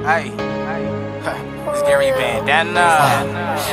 Hey, it's Gary Bandana.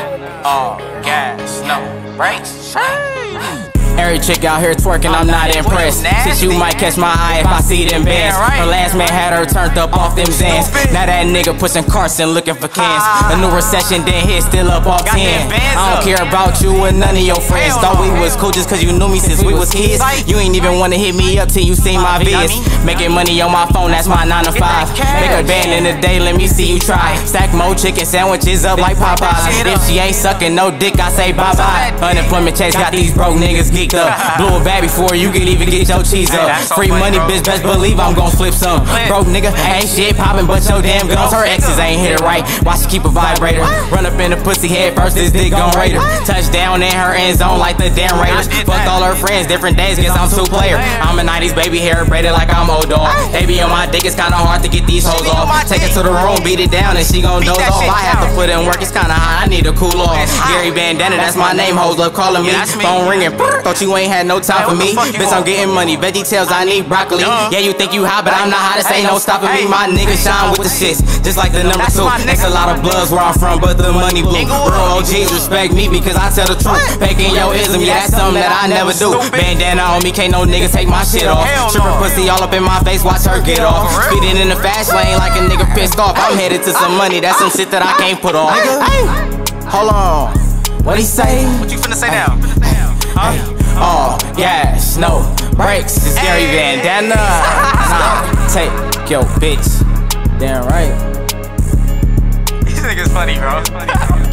Gas, no brakes. Every chick out here twerking, I'm not impressed. Since you might catch my eye if I see them bands. Her last man had her turned up off them Zans. Now that nigga pushing carts and looking for cans. A new recession then hit, still up off 10. I don't care about you and none of your friends. Thought we was cool just cause you knew me since we was kids. You ain't even wanna hit me up till you seen my vids. Making money on my phone, that's my 9 to 5. Make a band in the day, let me see you try. Stack more chicken sandwiches up like Popeyes. If she ain't sucking no dick, I say bye-bye. Unemployment checks got these broke niggas geeked up. Blew a bag before you can even get your cheese up. Free money, bitch, best believe I'm gon' flip some. Broke nigga, ain't shit poppin' but your damn guns. Her exes ain't hit it right, why she keep a vibrator? Run up in the pussy head first, this dick gon' rate her. Touchdown in her end zone like the damn Raiders. Fuck all her friends, different days, guess I'm two player. I'm a 90s baby, hair braided like I'm old dog. They be on my dick, it's kinda hard to get these hoes off. Take it to the room, beat it down, and she gon' doze off. I have to put in work, it's kinda hot, I need a cool off. Gary Bandana, that's my name, hoes love calling me. Phone ringing, thought you ain't had no time for me. Bitch, I'm getting money, veggie tails, I need broccoli. Yeah, you think you hot, but I'm not hot, this ain't no stopping me. My nigga shine with the shits, just like the number 2. There's a lot of bloods where I'm from, but the money blue. Real OGs respect me because I tell the truth. Faking your ism, yeah, that's something that I never do. Bandana on me, can't no nigga take my shit off. Trippin' pussy all up in my face, watch her get off. Speeding in the fast lane like a nigga pissed off. I'm headed to some money, that's some shit that I can't put off. Hold on, what he say? What you finna say now? All gas, no brakes. It's Gary Bandana. Nah, take your bitch. Damn right. These niggas funny, bro.